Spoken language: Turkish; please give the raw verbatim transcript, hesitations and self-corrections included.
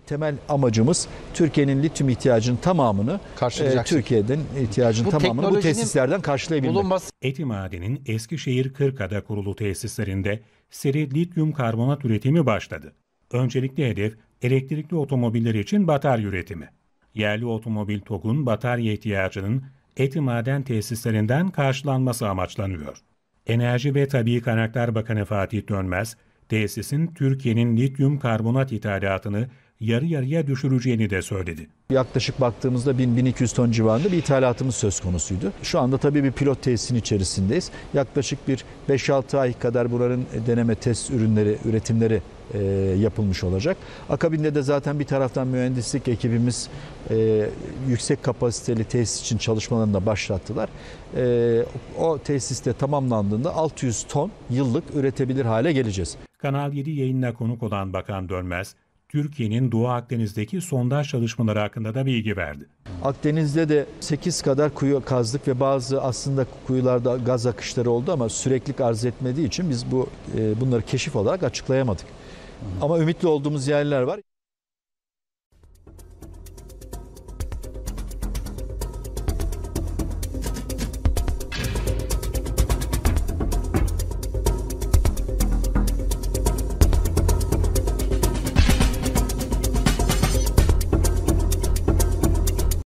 Temel amacımız Türkiye'nin lityum ihtiyacının tamamını e, Türkiye'den ihtiyacının bu tamamını bu tesislerden karşılayabilmek. Bulunması... Etimaden'in Eskişehir Kırka'da kurulu tesislerinde seri lityum karbonat üretimi başladı. Öncelikli hedef elektrikli otomobiller için batarya üretimi. Yerli otomobil TOG'un batarya ihtiyacının Etimaden tesislerinden karşılanması amaçlanıyor. Enerji ve Tabii Kaynaklar Bakanı Fatih Dönmez, tesisin Türkiye'nin lityum karbonat ithalatını yarı yarıya düşüreceğini de söyledi. Yaklaşık baktığımızda bin bin iki yüz ton civarında bir ithalatımız söz konusuydu. Şu anda tabii bir pilot tesisin içerisindeyiz. Yaklaşık bir beş altı ay kadar buranın deneme test ürünleri, üretimleri e, yapılmış olacak. Akabinde de zaten bir taraftan mühendislik ekibimiz e, yüksek kapasiteli tesis için çalışmalarını da başlattılar. E, o tesiste tamamlandığında altı yüz ton yıllık üretebilir hale geleceğiz. Kanal yedi yayınına konuk olan Bakan Dönmez, Türkiye'nin Doğu Akdeniz'deki sondaj çalışmaları hakkında da bilgi verdi. Akdeniz'de de sekiz kadar kuyu kazdık ve bazı aslında kuyularda gaz akışları oldu ama süreklilik arz etmediği için biz bu bunları keşif olarak açıklayamadık. Ama ümitli olduğumuz yerler var.